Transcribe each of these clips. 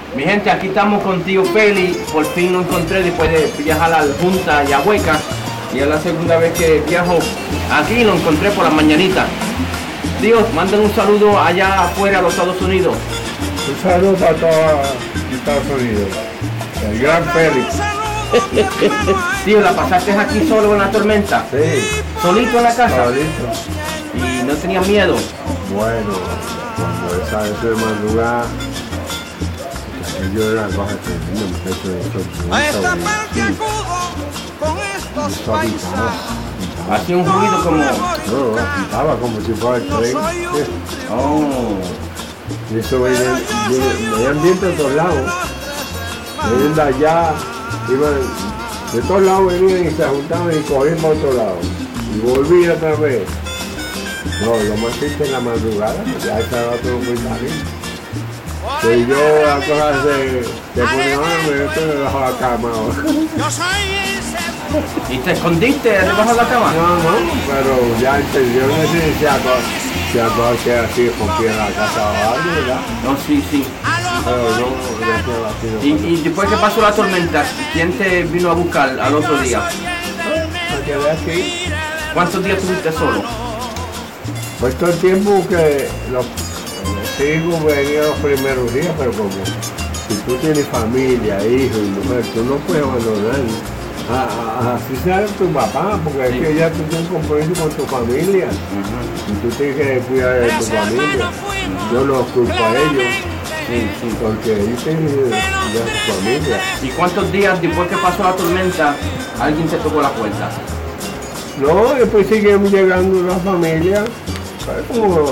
Mi gente, aquí estamos con tío Feli. Por fin lo encontré después de viajar a la Junta y a Hueca. Y es la segunda vez que viajo aquí, lo encontré por la mañanita. Tío, manden un saludo allá afuera a los Estados Unidos. Un saludo para todos Estados Unidos. El gran Félix. Tío, ¿la pasaste aquí solo en la tormenta? Sí. ¿Solito en la casa? Solito. ¿Y no tenía miedo? Bueno, cuando esa vez de madrugada, yo era cosa tremenda, muchacho de eso. A esta parte acudo con estos paisanos. Hacía un ruido como... No, agitaba como si fuera el tren. Oh. Y eso venían viento de todos lados. Venían de allá, iban, de todos lados venían y se juntaban y cogían para otro lado. Y volvían otra vez. No, lo más triste en la madrugada, ya estaba todo muy tarde. Que yo las cosas se ponía, me debajo de la cama. Yo soy ese. ¿Y te escondiste debajo de la cama? No, pero ya yo no sé si algo que así rompía la casa o algo, ¿verdad? No, sí. Pero no, ya se así. Y después que pasó la tormenta, ¿quién te vino a buscar al otro día? Me quedé aquí. ¿Cuántos días estuviste solo? Pues todo el tiempo que los hijos venían los primeros días, pero como si tú tienes familia, hijos y mujer, tú no puedes abandonar. Así sea tu papá, porque es que ya tú tienes un compromiso con tu familia. Y tú tienes que cuidar de tu familia. Yo no culpo a ellos, porque ellos tienen ya su familia. ¿Y cuántos días después que pasó la tormenta, alguien te tocó la puerta? No, después siguen llegando las familias. Es como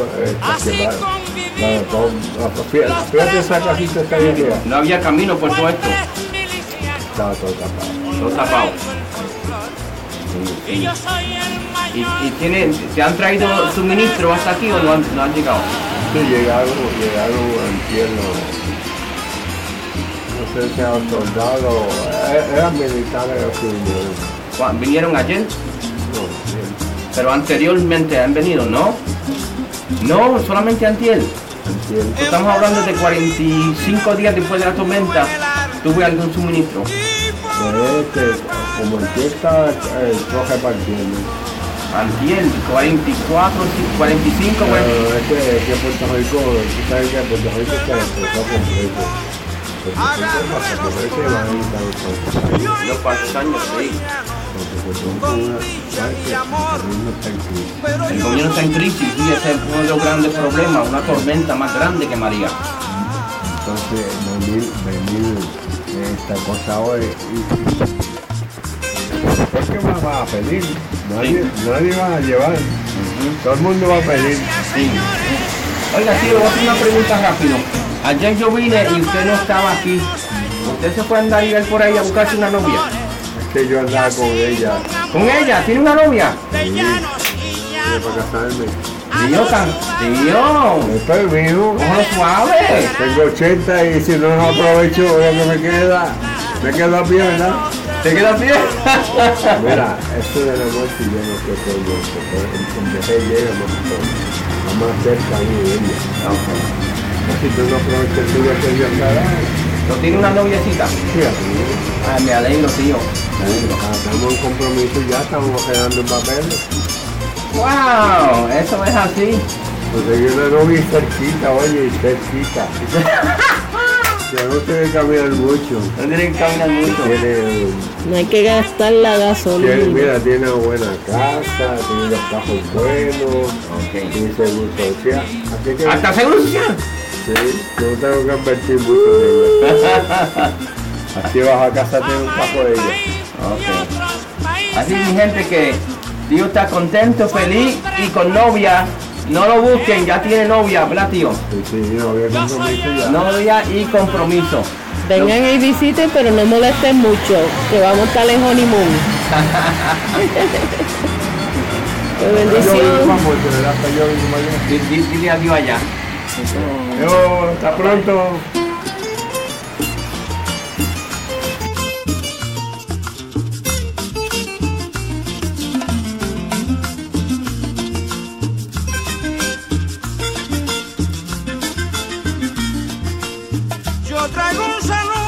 fíjate esa casita está bien lejos. No había camino por todo esto. Estaba todo tapado. Todo tapado. ¿Y te han traído suministro hasta aquí o no han llegado? Sí, llegaron antier, no sé si eran soldados, eran militares los que vinieron. ¿Vinieron ayer? No, bien. Pero anteriormente han venido, ¿no? No, solamente antier. Antier. Estamos hablando de 45 días después de la tormenta. ¿Tuve algún suministro? Como empieza el troje partiendo. Antier, 44, 45, Pero es que Puerto Rico, tú sabes que Puerto Rico se expresó completo. Puerto Rico va a ir Los cuantos años, sí. El gobierno está en crisis y ese es uno de los grandes problemas, una tormenta más grande que María. Entonces, venir esta cosa hoy ¿por qué vas a pedir? Nadie va a llevar. Todo el mundo va a pedir. Sí. Oiga, tío, voy a hacer una pregunta rápido. Ayer yo vine y usted no estaba aquí. ¿Usted se puede andar y ir por ahí a buscarse una novia? Es que yo andaba con ella. ¿Con ella? ¿Tiene una novia? Sí, para casarme. Tío. Esto es mío. Ojo suave. Tengo 80 y si no aprovecho lo que me quedo a pie, ¿verdad? ¿Te queda bien? Mira, esto de la muerte yo no sé qué es eso, pero en vejez llega más cerca de ella. Si tú no aprovechas tu vida que Dios te da, ¿No tiene una noviecita? fíjate. Me alegro, tío. Estamos en compromiso ya, estamos quedando en papeles. ¡Wow! Eso es así. Conseguí una novia cerquita, oye, cerquita. Ya no tiene que caminar mucho. No tiene que caminar mucho. No hay que gastar la gasolina. Mira, tiene una buena casa, tiene los cajos buenos, tiene seguro social. Así que, ¿Hasta seguro social? sí, yo no tengo que invertir mucho en ella. Así vas a casa, tiene un cajo de ella. Ok. Así mi gente que Dios está contento, feliz y con novia. No lo busquen, ya tiene novia, ¿verdad, tío? Sí, no había compromiso ya. Novia y compromiso. Vengan y visiten, pero no molesten mucho, que vamos a estar en honeymoon. Qué bendición. Dile adiós allá. Hasta pronto. traigo un saludo